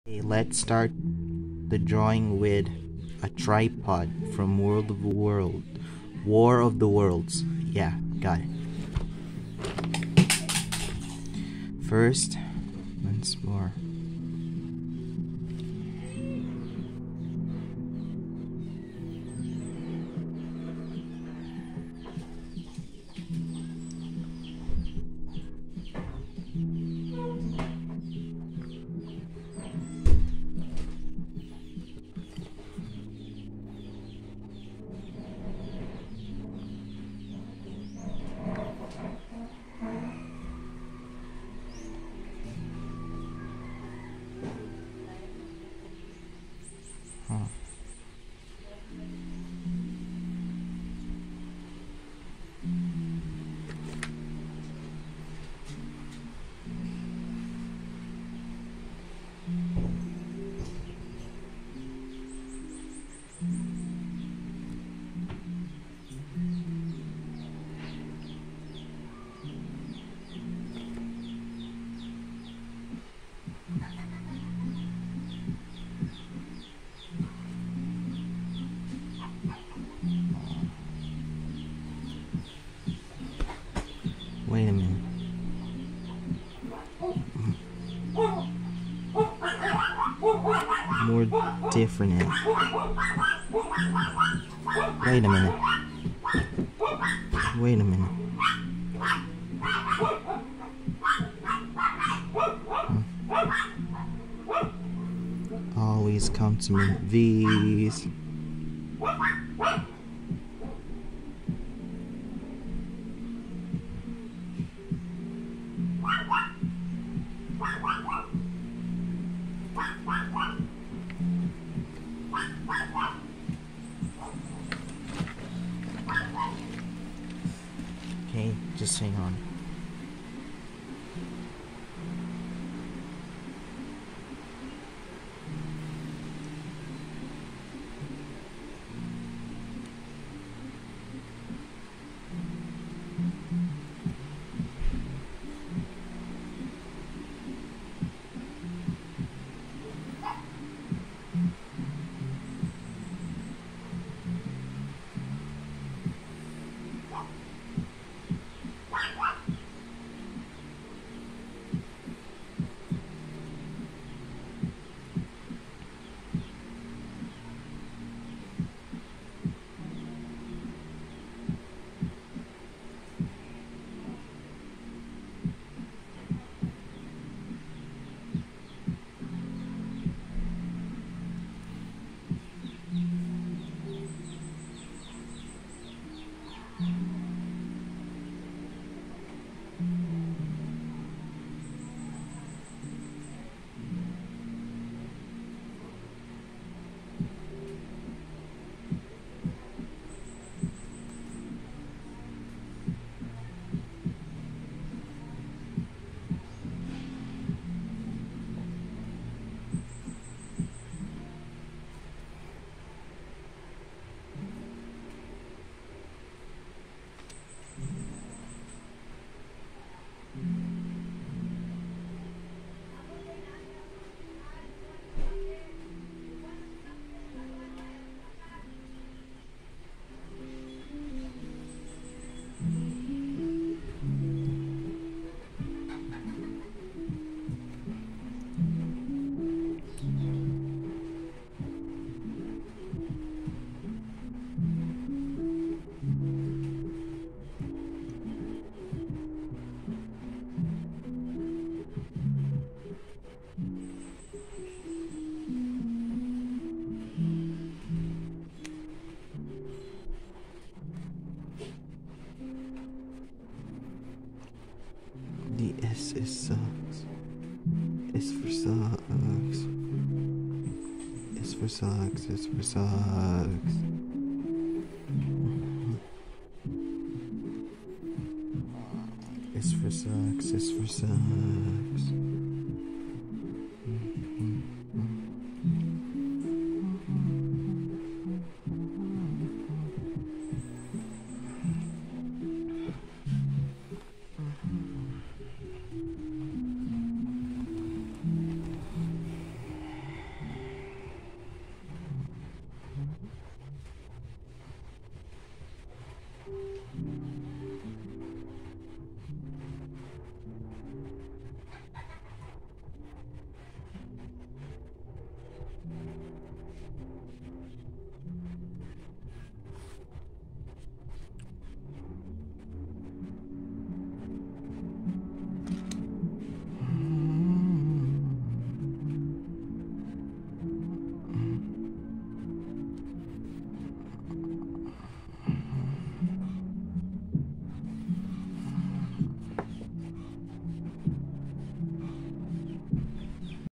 Okay, let's start the drawing with a tripod from War of the Worlds. Yeah, got it. First, once more. Wait a minute. More different. Wait a minute. Wait a minute. Always come to me with these. Okay, just hang on. The S is sucks. S for sucks. S for sucks. S for sucks. S for sucks. S for sucks.